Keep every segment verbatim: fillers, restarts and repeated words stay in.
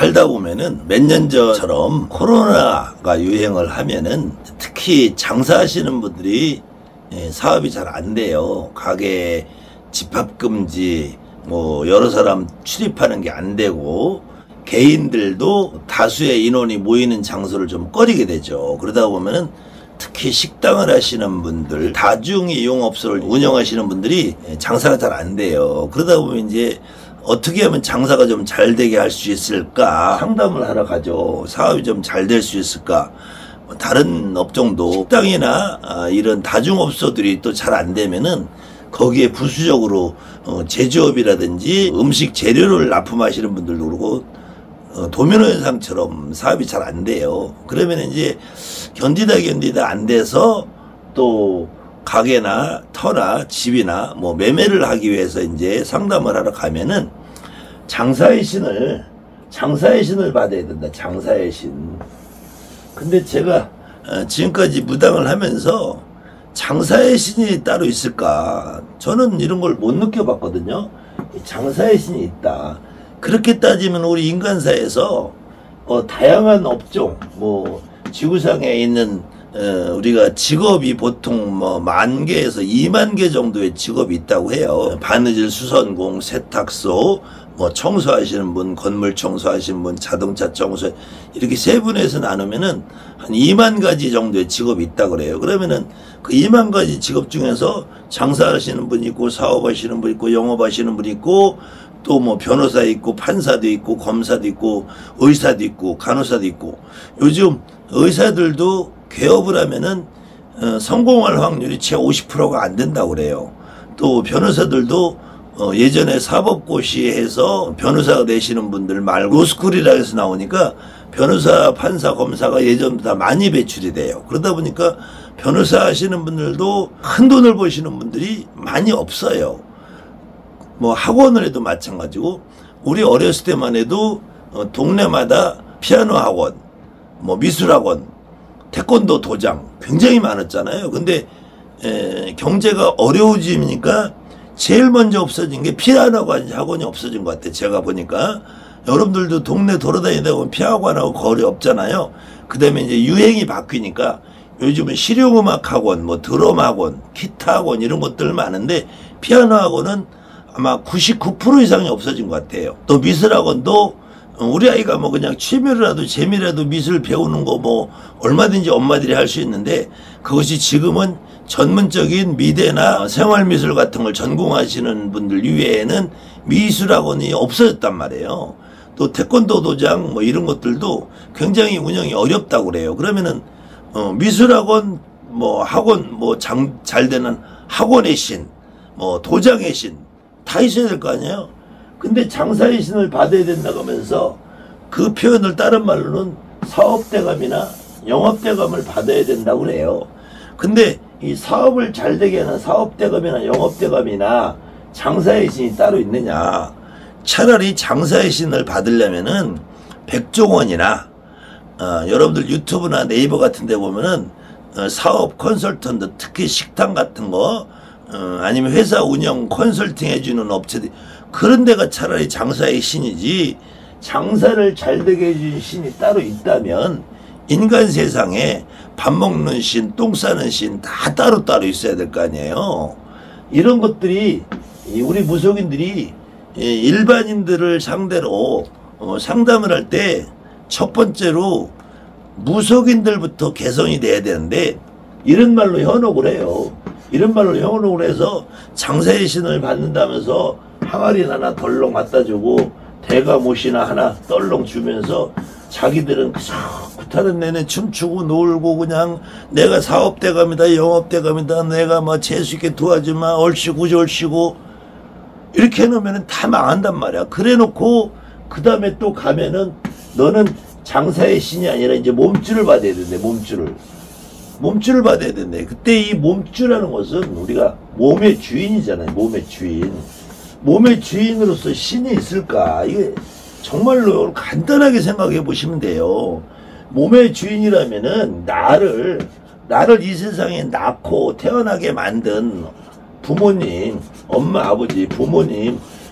살다 보면은 몇 년 전처럼 코로나가 유행을 하면은 특히 장사하시는 분들이 사업이 잘 안 돼요. 가게 집합금지, 뭐 여러 사람 출입하는 게 안 되고 개인들도 다수의 인원이 모이는 장소를 좀 꺼리게 되죠. 그러다 보면은 특히 식당을 하시는 분들, 다중이용업소를 운영하시는 분들이 장사가 잘 안 돼요. 그러다 보면 이제 어떻게 하면 장사가 좀 잘 되게 할 수 있을까 상담을 하러 가죠. 사업이 좀 잘 될 수 있을까. 다른 업종도 식당이나 이런 다중업소들이 또 잘 안 되면은 거기에 부수적으로 제조업이라든지 음식 재료를 납품하시는 분들도 그러고 도미노 현상처럼 사업이 잘 안 돼요. 그러면 이제 견디다 견디다 안 돼서 또 가게나 터나 집이나 뭐 매매를 하기 위해서 이제 상담을 하러 가면은 장사의 신을 장사의 신을 받아야 된다. 장사의 신. 근데 제가 지금까지 무당을 하면서 장사의 신이 따로 있을까? 저는 이런 걸 못 느껴봤거든요. 장사의 신이 있다. 그렇게 따지면 우리 인간사에서 어, 다양한 업종, 뭐 지구상에 있는 어, 우리가 직업이 보통 뭐 만 개에서 이만 개 정도의 직업이 있다고 해요. 바느질, 수선공, 세탁소, 뭐 청소하시는 분, 건물 청소하시는 분, 자동차 청소, 이렇게 세 분에서 나누면은 한 이만 가지 정도의 직업이 있다고 그래요. 그러면은 그 이만 가지 직업 중에서 장사하시는 분 있고, 사업하시는 분 있고, 영업하시는 분 있고, 또 뭐 변호사 있고, 판사도 있고, 검사도 있고, 의사도 있고, 간호사도 있고. 요즘 의사들도 개업을 하면은 어, 성공할 확률이 채 오십 퍼센트가 안 된다고 그래요. 또 변호사들도 어, 예전에 사법고시에서 변호사가 되시는 분들 말고 로스쿨이라 해서 나오니까 변호사, 판사, 검사가 예전보다 많이 배출이 돼요. 그러다 보니까 변호사 하시는 분들도 큰 돈을 버시는 분들이 많이 없어요. 뭐 학원을 해도 마찬가지고, 우리 어렸을 때만 해도 어, 동네마다 피아노 학원, 뭐 미술 학원, 태권도 도장 굉장히 많았잖아요. 근데 에, 경제가 어려워지니까 제일 먼저 없어진 게 피아노 학원이 없어진 것 같아요. 제가 보니까 여러분들도 동네 돌아다니다 보면 피아노하고 거리 없잖아요. 그 다음에 이제 유행이 바뀌니까 요즘은 실용음악 학원, 뭐 드럼 학원, 기타 학원 이런 것들 많은데 피아노 학원은 아마 구십구 퍼센트 이상이 없어진 것 같아요. 또 미술 학원도 우리 아이가 뭐 그냥 취미라도 재미라도 미술 배우는 거 뭐 얼마든지 엄마들이 할 수 있는데, 그것이 지금은 전문적인 미대나 생활미술 같은 걸 전공하시는 분들 이외에는 미술학원이 없어졌단 말이에요. 또 태권도 도장 뭐 이런 것들도 굉장히 운영이 어렵다고 그래요. 그러면은 어 미술학원 뭐 학원 뭐 장 잘 되는 학원의 신, 뭐 도장의 신 다 있어야 될 거 아니에요. 근데 장사의 신을 받아야 된다고 하면서 그 표현을 다른 말로는 사업대감이나 영업대감을 받아야 된다고 그래요. 근데 이 사업을 잘 되게 하는 사업대감이나 영업대감이나 장사의 신이 따로 있느냐. 차라리 장사의 신을 받으려면은 백종원이나 어, 여러분들 유튜브나 네이버 같은 데 보면은 어, 사업 컨설턴트, 특히 식당 같은 거 어, 아니면 회사 운영 컨설팅 해주는 업체들, 그런 데가 차라리 장사의 신이지, 장사를 잘 되게 해준 신이 따로 있다면 인간 세상에 밥 먹는 신, 똥 싸는 신 다 따로따로 있어야 될 거 아니에요. 이런 것들이 우리 무속인들이 일반인들을 상대로 상담을 할 때 첫 번째로 무속인들부터 개선이 돼야 되는데, 이런 말로 현혹을 해요. 이런 말로 현혹을 해서 장사의 신을 받는다면서 항아리나 하나 덜렁 갖다 주고 대가못이나 하나 덜렁 주면서 자기들은 그저 구타는 내내 춤추고 놀고 그냥 내가 사업대감이다, 영업대감이다, 내가 뭐 재수있게 도와주마, 얼씨구 절씨구 이렇게 해놓으면 다 망한단 말이야. 그래 놓고 그 다음에 또 가면은 너는 장사의 신이 아니라 이제 몸줄을 받아야 된대. 몸줄을 몸줄을 받아야 된대. 그때 이 몸줄이라는 것은 우리가 몸의 주인이잖아요. 몸의 주인. 몸의 주인으로서 신이 있을까? 이게 정말로 간단하게 생각해 보시면 돼요. 몸의 주인이라면은 나를 나를 이 세상에 낳고 태어나게 만든 부모님, 엄마, 아버지, 부모님,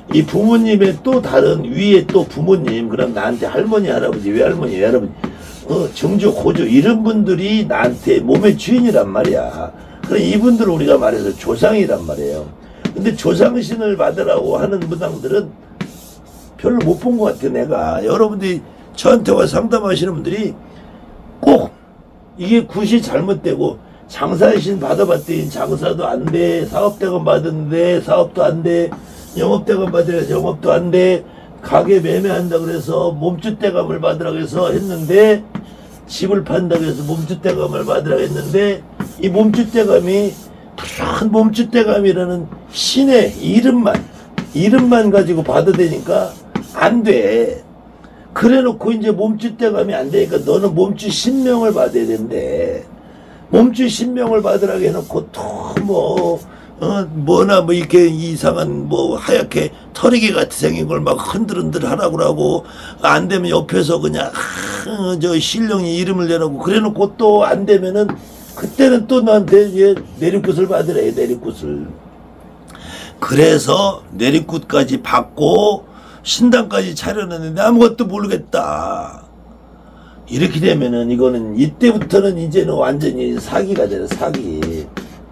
이 부모님의 또 다른 위에 또 부모님, 그럼 나한테 할머니, 할아버지, 외할머니, 외할아버지, 어, 정조, 고조, 이런 분들이 나한테 몸의 주인이란 말이야. 그래, 이분들은 우리가 말해서 조상이란 말이에요. 근데 조상신을 받으라고 하는 무당들은 별로 못 본 것 같아, 내가. 여러분들이 저한테 와 상담하시는 분들이 꼭 이게 굿이 잘못되고, 장사신 받아봤더니 장사도 안 돼, 사업대금 받았는데 사업도 안 돼, 영업대금 받으래서 영업도 안 돼, 가게 매매한다 그래서 몸주대감을 받으라고 해서 했는데, 집을 판다고 해서 몸주대감을 받으라고 했는데, 이 몸주대감이 푸른 몸주대감이라는 신의 이름만 이름만 가지고 받아대니까 안 돼. 그래 놓고 이제 몸주대감이 안 되니까 너는 몸주 신명을 받아야 된대. 몸주 신명을 받으라고 해놓고 또 뭐 어, 뭐나 뭐 이렇게 이상한 뭐 하얗게 털이개 같이 생긴 걸 막 흔들흔들 하라고 하고, 안 되면 옆에서 그냥 아, 저 신령이 이름을 내놓고 그래 놓고 또 안 되면은 그때는 또 너한테 이제 내리굿을 받으래, 내리굿을. 그래서 내리굿까지 받고 신당까지 차려놨는데 아무것도 모르겠다. 이렇게 되면은 이거는 이때부터는 이제는 완전히 사기가 되는 사기.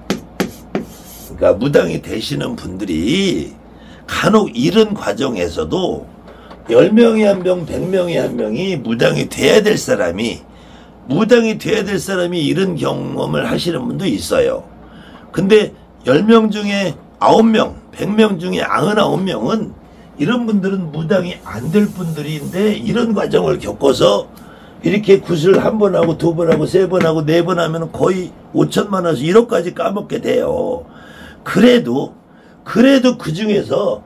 그러니까 무당이 되시는 분들이 간혹 이런 과정에서도 열 명이 한 명, 백 명이 한 명이 무당이 돼야 될 사람이 무당이 돼야 될 사람이 이런 경험을 하시는 분도 있어요. 근데 열 명 중에 아홉 명, 백 명 중에 구십구 명은 이런 분들은 무당이 안 될 분들인데 이런 과정을 겪어서 이렇게 굿을 한 번 하고 두 번 하고 세 번 하고 네 번 하면 거의 오천만 원에서 일억까지 까먹게 돼요. 그래도 그래도 그 중에서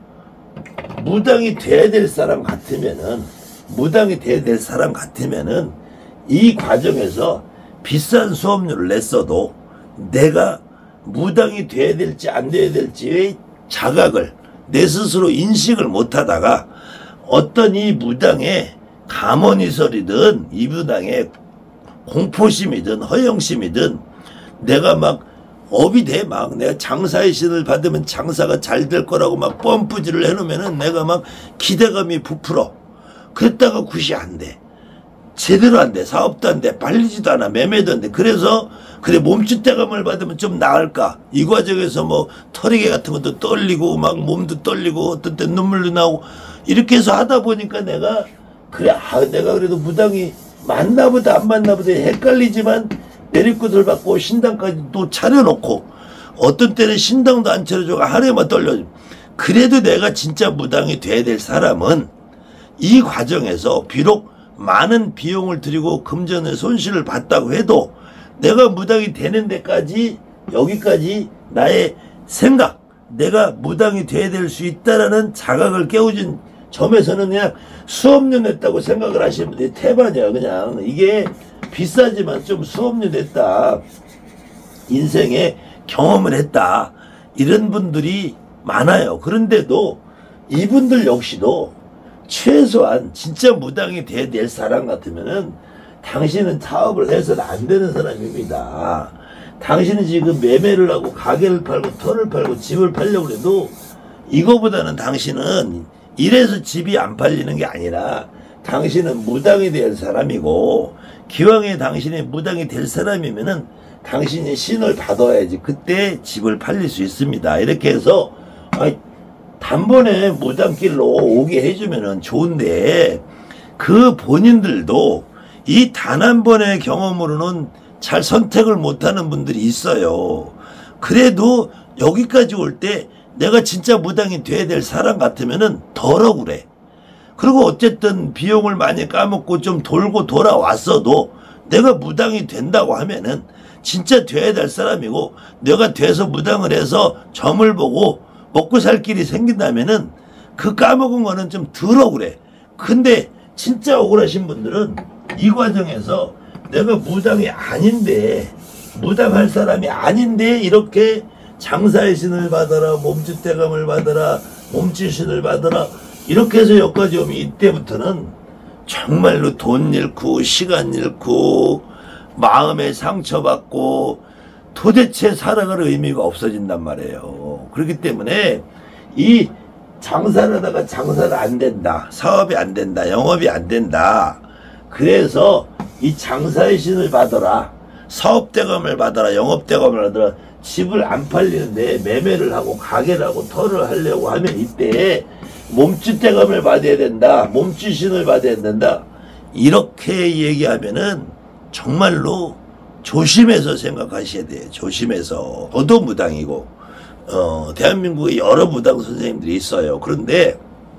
무당이 돼야 될 사람 같으면은 무당이 돼야 될 사람 같으면은 이 과정에서 비싼 수업료를 냈어도 내가 무당이 돼야 될지 안 돼야 될지의 자각을 내 스스로 인식을 못하다가 어떤 이 무당의 감언이설이든 이 무당의 공포심이든 허영심이든 내가 막 업이 돼. 막 내가 장사의 신을 받으면 장사가 잘 될 거라고 막 펌프질을 해놓으면은 내가 막 기대감이 부풀어. 그랬다가 굿이 안 돼. 제대로 안 돼. 사업도 안 돼. 팔리지도 않아. 매매도 안 돼. 그래서 그래 몸주대감을 받으면 좀 나을까. 이 과정에서 뭐 털이개 같은 것도 떨리고 막 몸도 떨리고 어떤 때 눈물도 나오고 이렇게 해서 하다 보니까 내가 그래 아 내가 그래도 무당이 맞나보다 안 맞나보다 헷갈리지만 내리굿을 받고 신당까지 또 차려놓고 어떤 때는 신당도 안 차려주고 하루에만 떨려줘. 그래도 내가 진짜 무당이 돼야 될 사람은 이 과정에서 비록 많은 비용을 들이고 금전의 손실을 봤다고 해도 내가 무당이 되는 데까지 여기까지 나의 생각 내가 무당이 돼야 될 수 있다라는 자각을 깨우진 점에서는 그냥 수업료 냈다고 생각을 하시는 분들이 태반이야. 그냥 이게 비싸지만 좀 수업료 냈다, 인생에 경험을 했다, 이런 분들이 많아요. 그런데도 이분들 역시도 최소한 진짜 무당이 돼야 될 사람 같으면은 당신은 사업을 해서는 안 되는 사람입니다. 당신은 지금 매매를 하고 가게를 팔고 터를 팔고 집을 팔려고 해도 이거보다는 당신은 이래서 집이 안 팔리는 게 아니라 당신은 무당이 될 사람이고, 기왕에 당신이 무당이 될 사람이면은 당신이 신을 받아야지 그때 집을 팔릴 수 있습니다. 이렇게 해서 아이, 단번에 무당길로 오게 해주면은 좋은데 그 본인들도 이 단 한 번의 경험으로는 잘 선택을 못하는 분들이 있어요. 그래도 여기까지 올 때 내가 진짜 무당이 돼야 될 사람 같으면은 덜 억울해. 그리고 어쨌든 비용을 많이 까먹고 좀 돌고 돌아왔어도 내가 무당이 된다고 하면은 진짜 돼야 될 사람이고, 내가 돼서 무당을 해서 점을 보고 먹고 살 길이 생긴다면은 그 까먹은 거는 좀 덜 억울해. 근데 진짜 억울하신 분들은 이 과정에서 내가 무당이 아닌데, 무당할 사람이 아닌데 이렇게 장사의 신을 받아라, 몸짓대감을 받아라, 몸짓신을 받아라, 이렇게 해서 여기까지 오면 이때부터는 정말로 돈 잃고 시간 잃고 마음에 상처받고 도대체 살아갈 의미가 없어진단 말이에요. 그렇기 때문에 이 장사를 하다가 장사를 안 된다. 사업이 안 된다. 영업이 안 된다. 그래서 이 장사의 신을 받아라. 사업대감을 받아라. 영업대감을 받아라. 집을 안 팔리는데 매매를 하고 가게를 하고 터를 하려고 하면 이때 몸주대감을 받아야 된다. 몸주신을 받아야 된다. 이렇게 얘기하면은 정말로 조심해서 생각하셔야 돼요. 조심해서. 저도 무당이고 어, 대한민국에 여러 무당 선생님들이 있어요. 그런데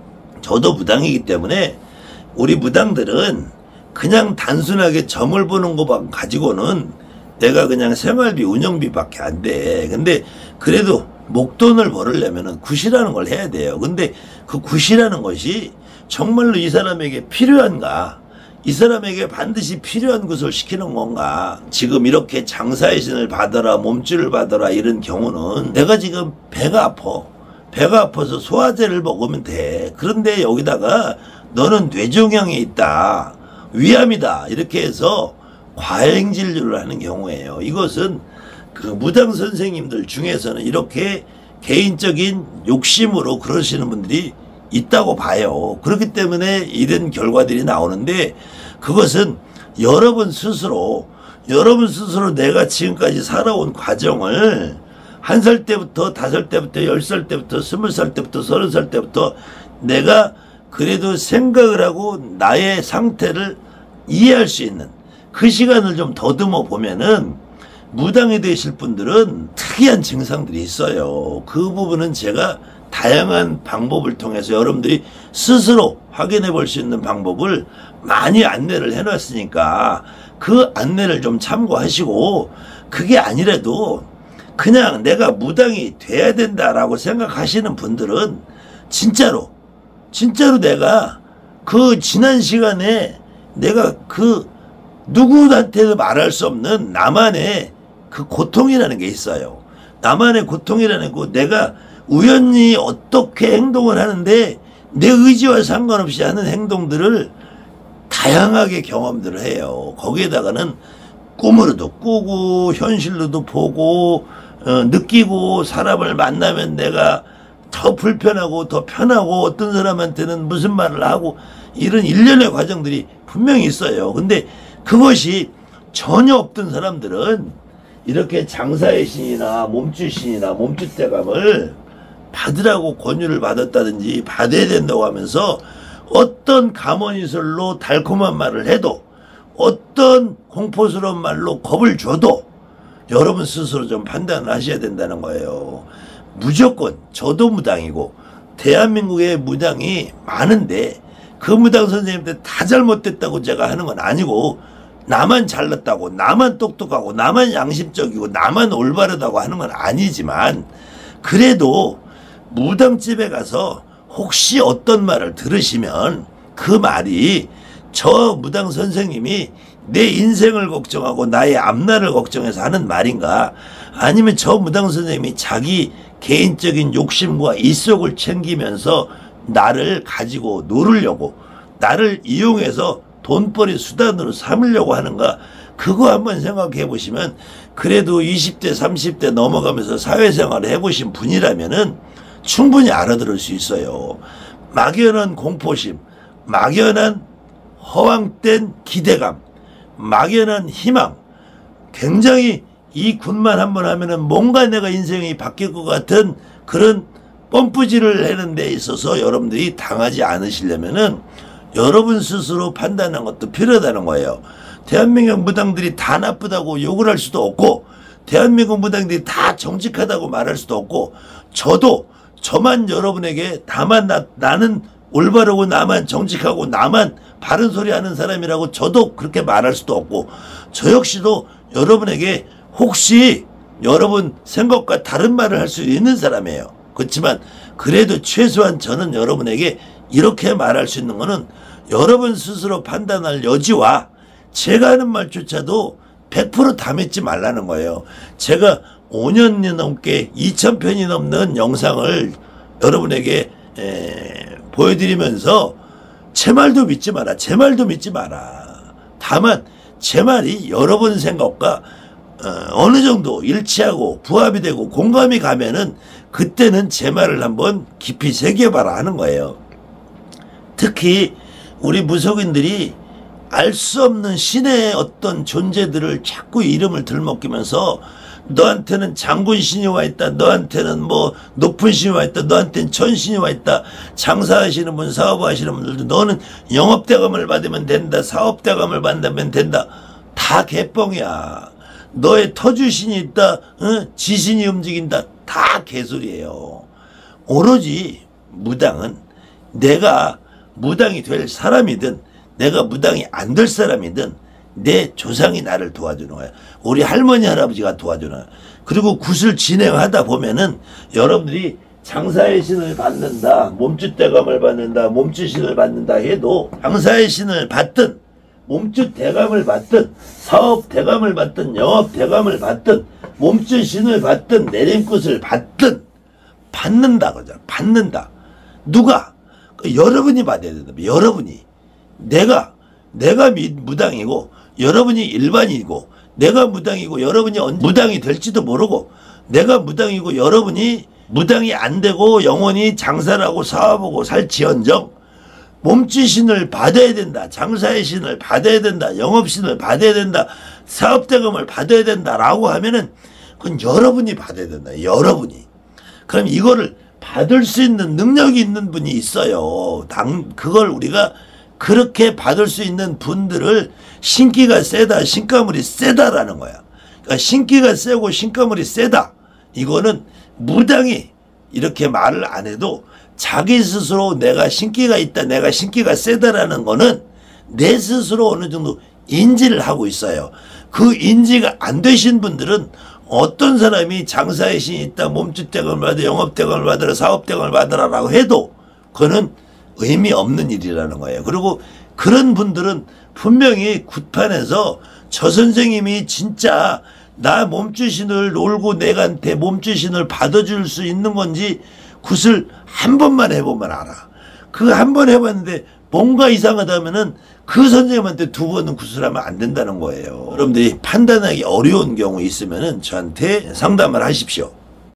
저도 무당이기 때문에 우리 무당들은 그냥 단순하게 점을 보는 것만 가지고는 내가 그냥 생활비 운영비밖에 안 돼. 근데 그래도 목돈을 벌으려면 굿이라는 걸 해야 돼요. 근데 그 굿이라는 것이 정말로 이 사람에게 필요한가? 이 사람에게 반드시 필요한 것을 시키는 건가? 지금 이렇게 장사의 신을 받아라, 몸줄을 받아라 이런 경우는 내가 지금 배가 아파. 배가 아파서 소화제를 먹으면 돼. 그런데 여기다가 너는 뇌종양이 있다. 위암이다. 이렇게 해서 과잉 진료를 하는 경우예요. 이것은 그 무당 선생님들 중에서는 이렇게 개인적인 욕심으로 그러시는 분들이 있다고 봐요. 그렇기 때문에 이런 결과들이 나오는데 그것은 여러분 스스로 여러분 스스로 내가 지금까지 살아온 과정을 한 살 때부터 다섯 살 때부터 열 살 때부터 스물 살 때부터 서른 살 때부터 내가 그래도 생각을 하고 나의 상태를 이해할 수 있는 그 시간을 좀 더듬어 보면은 무당이 되실 분들은 특이한 증상들이 있어요. 그 부분은 제가 다양한 방법을 통해서 여러분들이 스스로 확인해 볼 수 있는 방법을 많이 안내를 해놨으니까 그 안내를 좀 참고하시고 그게 아니라도 그냥 내가 무당이 돼야 된다라고 생각하시는 분들은 진짜로 진짜로 내가 그 지난 시간에 내가 그 누구한테도 말할 수 없는 나만의 그 고통이라는 게 있어요. 나만의 고통이라는 거 내가 우연히 어떻게 행동을 하는데 내 의지와 상관없이 하는 행동들을 다양하게 경험들을 해요. 거기에다가는 꿈으로도 꾸고 현실로도 보고 어, 느끼고 사람을 만나면 내가 더 불편하고 더 편하고 어떤 사람한테는 무슨 말을 하고 이런 일련의 과정들이 분명히 있어요. 근데 그것이 전혀 없던 사람들은 이렇게 장사의 신이나 몸주 신이나 몸주대감을 받으라고 권유를 받았다든지 받아야 된다고 하면서 어떤 감언이설로 달콤한 말을 해도 어떤 공포스러운 말로 겁을 줘도 여러분 스스로 좀 판단을 하셔야 된다는 거예요. 무조건 저도 무당이고 대한민국에 무당이 많은데 그 무당 선생님들 다 잘못됐다고 제가 하는 건 아니고 나만 잘났다고 나만 똑똑하고 나만 양심적이고 나만 올바르다고 하는 건 아니지만 그래도 무당집에 가서 혹시 어떤 말을 들으시면 그 말이 저 무당 선생님이 내 인생을 걱정하고 나의 앞날을 걱정해서 하는 말인가 아니면 저 무당 선생님이 자기 개인적인 욕심과 이속을 챙기면서 나를 가지고 놀으려고 나를 이용해서 돈벌이 수단으로 삼으려고 하는가 그거 한번 생각해 보시면 그래도 이십 대 삼십 대 넘어가면서 사회생활을 해보신 분이라면은 충분히 알아들을 수 있어요. 막연한 공포심, 막연한 허황된 기대감, 막연한 희망, 굉장히 이 굿만 한번 하면은 뭔가 내가 인생이 바뀔 것 같은 그런 펌프질을 하는 데 있어서 여러분들이 당하지 않으시려면은 여러분 스스로 판단하는 것도 필요하다는 거예요. 대한민국 무당들이 다 나쁘다고 욕을 할 수도 없고 대한민국 무당들이 다 정직하다고 말할 수도 없고 저도 저만 여러분에게 다만 나, 나는 올바르고 나만 정직하고 나만 바른 소리 하는 사람이라고 저도 그렇게 말할 수도 없고 저 역시도 여러분에게 혹시 여러분 생각과 다른 말을 할 수 있는 사람이에요. 그렇지만 그래도 최소한 저는 여러분에게 이렇게 말할 수 있는 거는 여러분 스스로 판단할 여지와 제가 하는 말조차도 백 퍼센트 다 믿지 말라는 거예요. 제가 오 년이 넘게 이천 편이 넘는 영상을 여러분에게 에, 보여드리면서 제 말도 믿지 마라. 제 말도 믿지 마라. 다만 제 말이 여러분 생각과 어, 어느 정도 일치하고 부합이 되고 공감이 가면은 그때는 제 말을 한번 깊이 새겨봐라 하는 거예요. 특히 우리 무속인들이 알 수 없는 신의 어떤 존재들을 자꾸 이름을 들먹이면서 너한테는 장군 신이 와 있다, 너한테는 뭐 높은 신이 와 있다, 너한테는 천신이 와 있다, 장사하시는 분, 사업하시는 분들도 너는 영업대감을 받으면 된다, 사업대감을 받으면 된다. 다 개뻥이야. 너의 터주신이 있다, 어? 지신이 움직인다. 다 개소리예요. 오로지 무당은 내가 무당이 될 사람이든 내가 무당이 안 될 사람이든 내 조상이 나를 도와주는 거야. 우리 할머니 할아버지가 도와주는 거야. 그리고 굿을 진행하다 보면은 여러분들이 장사의 신을 받는다, 몸짓 대감을 받는다, 몸짓 신을 받는다 해도 장사의 신을 받든 몸짓 대감을 받든 사업 대감을 받든 영업 대감을 받든 몸짓 신을 받든 내림굿을 받든 받는다 그러잖아. 받는다. 누가? 여러분이 받아야 된다. 여러분이. 내가 내가 무당이고 여러분이 일반이고 내가 무당이고 여러분이 무당이 될지도 모르고 내가 무당이고 여러분이 무당이 안 되고 영원히 장사를 하고 사업하고 살지언정 몸짓신을 받아야 된다. 장사의 신을 받아야 된다. 영업신을 받아야 된다. 사업대금을 받아야 된다라고 하면은 그건 여러분이 받아야 된다. 여러분이. 그럼 이거를 받을 수 있는 능력이 있는 분이 있어요. 당 그걸 우리가 그렇게 받을 수 있는 분들을 신기가 세다, 신가물이 세다라는 거야. 그러니까 신기가 세고 신가물이 세다. 이거는 무당이 이렇게 말을 안 해도 자기 스스로 내가 신기가 있다, 내가 신기가 세다라는 거는 내 스스로 어느 정도 인지를 하고 있어요. 그 인지가 안 되신 분들은 어떤 사람이 장사의 신이 있다, 몸짓대감을 받아, 영업대감을 받아라, 사업대감을 받아라라고 해도 그거는 의미 없는 일이라는 거예요. 그리고 그런 분들은 분명히 굿판에서 저 선생님이 진짜 나 몸짓신을 놀고 내가한테 몸짓신을 받아줄 수 있는 건지 굿을 한 번만 해보면 알아. 그 한 번 해봤는데 뭔가 이상하다면은 그 선생님한테 두 번은 굿을 하면 안 된다는 거예요. 여러분들이 판단하기 어려운 경우 있으면은 저한테 상담을 하십시오.